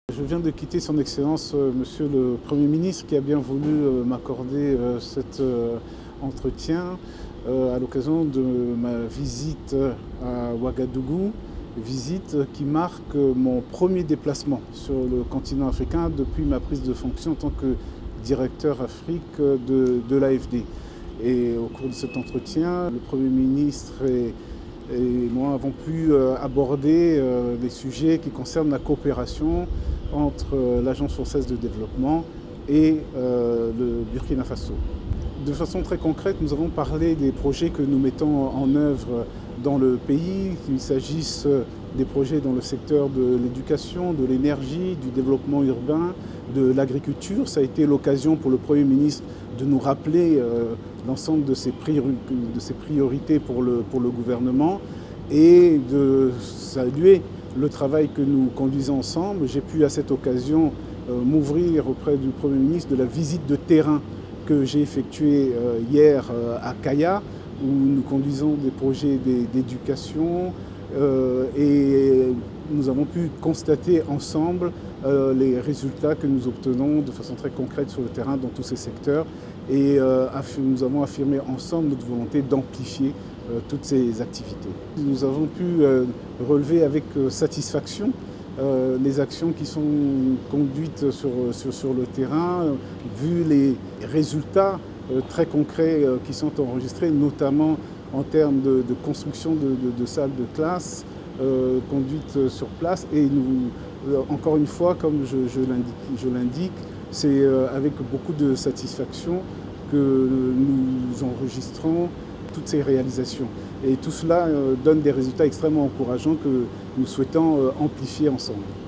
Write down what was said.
Je viens de quitter son Excellence, Monsieur le Premier ministre, qui a bien voulu m'accorder cet entretien à l'occasion de ma visite à Ouagadougou, visite qui marque mon premier déplacement sur le continent africain depuis ma prise de fonction en tant que directeur Afrique de l'AFD. Et au cours de cet entretien, le Premier ministre et moi avons pu aborder des sujets qui concernent la coopération entre l'Agence française de développement et le Burkina Faso. De façon très concrète, nous avons parlé des projets que nous mettons en œuvre dans le pays, qu'il s'agisse des projets dans le secteur de l'éducation, de l'énergie, du développement urbain, de l'agriculture. Ça a été l'occasion pour le Premier ministre de nous rappeler l'ensemble de ses priorités pour le gouvernement et de saluer le travail que nous conduisons ensemble. J'ai pu à cette occasion m'ouvrir auprès du Premier ministre de la visite de terrain que j'ai effectuée hier à Kaya, où nous conduisons des projets d'éducation et nous avons pu constater ensemble les résultats que nous obtenons de façon très concrète sur le terrain dans tous ces secteurs. Et nous avons affirmé ensemble notre volonté d'amplifier toutes ces activités. Nous avons pu relever avec satisfaction les actions qui sont conduites sur le terrain, vu les résultats très concrets qui sont enregistrés, notamment en termes de construction de salles de classe conduites sur place. Et nous, encore une fois, comme je l'indique, c'est avec beaucoup de satisfaction que nous enregistrons toutes ces réalisations. Et tout cela donne des résultats extrêmement encourageants que nous souhaitons amplifier ensemble.